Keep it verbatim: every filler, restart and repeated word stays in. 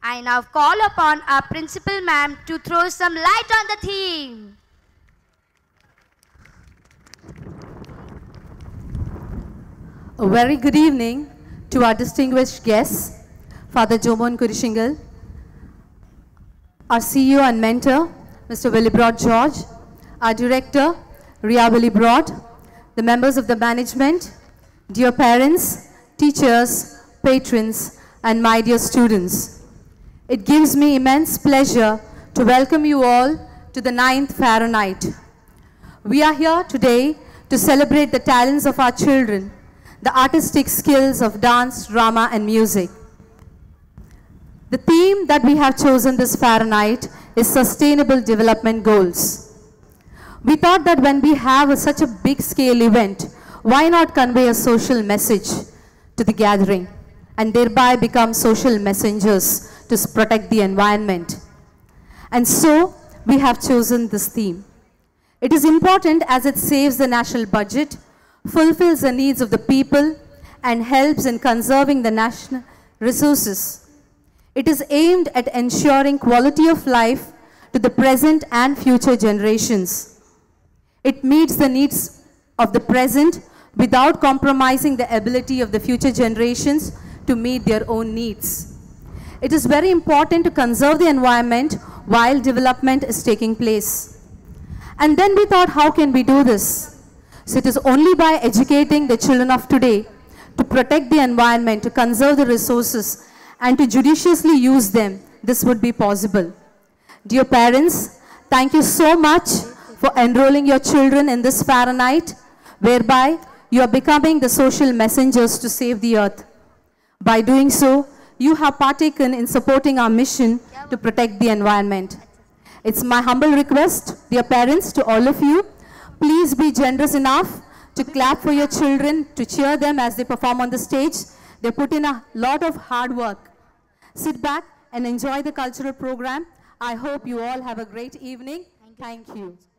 I now call upon our principal ma'am to throw some light on the theme. A very good evening to our distinguished guests, Father Jomon Kurishingal, our C E O and mentor, Mister Willibrod George, our director, Ria Willibrod, the members of the management, dear parents, teachers, patrons, and my dear students. It gives me immense pleasure to welcome you all to the ninth Fahrenheit. We are here today to celebrate the talents of our children, the artistic skills of dance, drama, and music. The theme that we have chosen this Fahrenheit is Sustainable Development Goals. We thought that when we have a, such a big scale event, why not convey a social message to the gathering and thereby become social messengers to protect the environment. And so we have chosen this theme. It is important as it saves the national budget, fulfills the needs of the people, and helps in conserving the national resources. It is aimed at ensuring quality of life to the present and future generations. It meets the needs of the present without compromising the ability of the future generations to meet their own needs. It is very important to conserve the environment while development is taking place. And then we thought, how can we do this? So it is only by educating the children of today to protect the environment, to conserve the resources, and to judiciously use them, this would be possible. Dear parents, thank you so much for enrolling your children in this Fahrenheit, whereby you are becoming the social messengers to save the earth. By doing so, you have partaken in supporting our mission to protect the environment. It's my humble request, dear parents, to all of you, please be generous enough to clap for your children, to cheer them as they perform on the stage. They put in a lot of hard work. Sit back and enjoy the cultural program. I hope you all have a great evening. Thank you.